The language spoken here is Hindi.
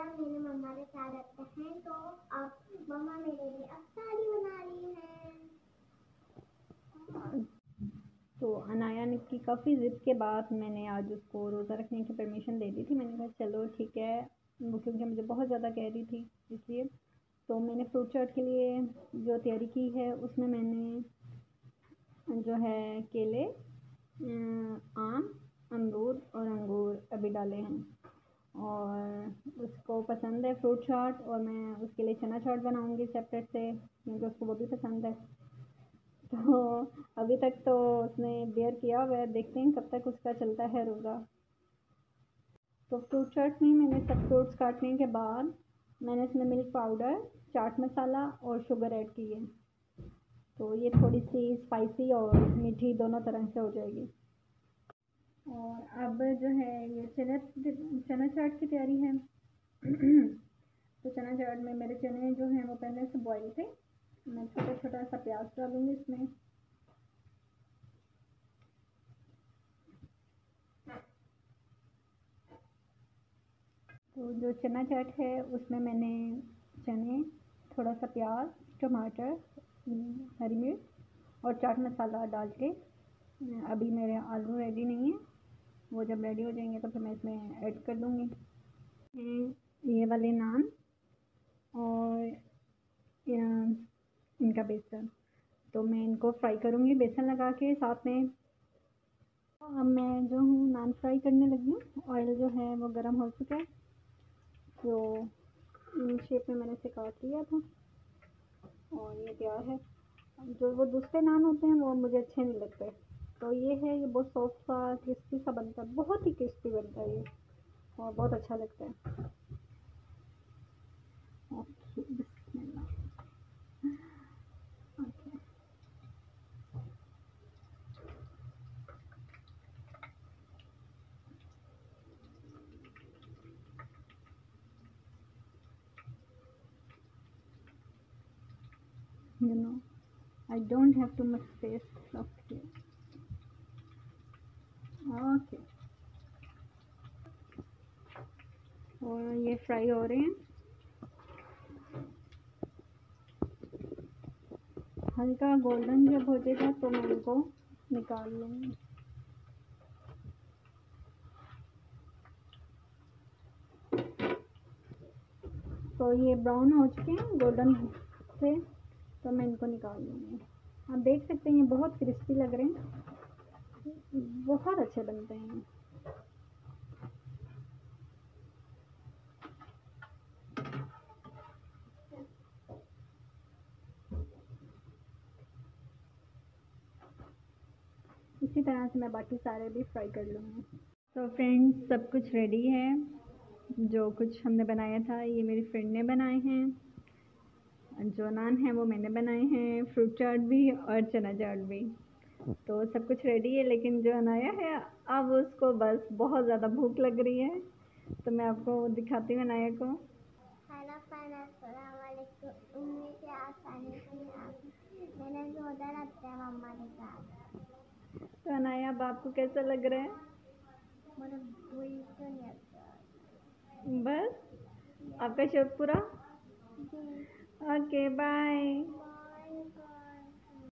ना मेरे मम्मा के साथ रहते हैं, तो अब मम्मा मेरे लिए अफ्तारी बना रही है। तो अनाया ने की काफ़ी ज़िद के बाद मैंने आज उसको रोज़ा रखने की परमिशन दे दी थी। मैंने कहा चलो ठीक है, वो क्योंकि मुझे बहुत ज़्यादा कह रही थी इसलिए। तो मैंने फ्रूट चाट के लिए जो तैयारी की है उसमें मैंने जो है केले, आम, अमरूद और अंगूर अभी डाले हैं, और उसको पसंद है फ्रूट चाट, और मैं उसके लिए चना चाट बनाऊंगी सेपरेट से क्योंकि उसको वो भी पसंद है। तो अभी तक तो उसने बेयर किया हुआ है, देखते हैं कब तक उसका चलता है रोज़ा। तो फ्रूट चाट में मैंने सब फ्रूट्स काटने के बाद मैंने इसमें मिल्क पाउडर, चाट मसाला और शुगर ऐड की है, तो ये थोड़ी सी स्पाइसी और मीठी दोनों तरह से हो जाएगी। और अब जो है ये चना चाट की तैयारी है। तो चना चाट में मेरे चने जो हैं वो पहले से बॉईल थे। मैं छोटा छोटा सा प्याज डालूंगी इसमें, तो जो चना चाट है उसमें मैंने चने, थोड़ा सा प्याज, टमाटर, हरी मिर्च और चाट मसाला डाल के, अभी मेरे आलू रेडी नहीं है, वो जब रेडी हो जाएंगे तो फिर मैं इसमें ऐड कर दूँगी ये वाले नान और इनका बेसन। तो मैं इनको फ्राई करूँगी बेसन लगा के साथ में। अब मैं जो हूँ नान फ्राई करने लगी हूँ। ऑयल जो है वो गर्म हो चुका है, तो शेप में मैंने इसे काट लिया था और ये तैयार है। जो वो दूसरे नान होते हैं वो मुझे अच्छे नहीं लगते, तो ये है, ये बहुत सॉफ्ट सा क्रिस्पी सा बनता है, बहुत ही क्रिस्पी बनता है ये और बहुत अच्छा लगता है। ओके, बिस्मिल्लाह। Okay, you know, I don't have too much space left here. Okay, और ये फ्राई हो रहे हैं, हल्का गोल्डन जब हो जाएगा तो मैं इनको निकाल लूँगी। तो ये ब्राउन हो चुके हैं गोल्डन से, तो मैं इनको निकाल लूँगी। आप देख सकते हैं ये बहुत क्रिस्पी लग रहे हैं, बहुत अच्छे बनते हैं। इसी तरह से मैं बाकी सारे भी फ्राई कर लूँगी। तो फ्रेंड्स, सब कुछ रेडी है, जो कुछ हमने बनाया था ये मेरी फ्रेंड ने बनाए हैं, जो नान है वो मैंने बनाए हैं, फ्रूट चाट भी और चना चाट भी। तो सब कुछ रेडी है, लेकिन जो अनाया है अब उसको बस बहुत ज़्यादा भूख लग रही है, तो मैं आपको दिखाती हूँ अनाया को। हेलो फ्रेंड, अस्सलाम वालेकुम। उम्मीद है आप सारे मैंने रोज़ा रखते हैं मम्मा के साथ। तो अनाया, अब आपको कैसा लग रहा है? मुझे कोई तो नहीं आता। बस आपका शौक पूरा। Okay, bye.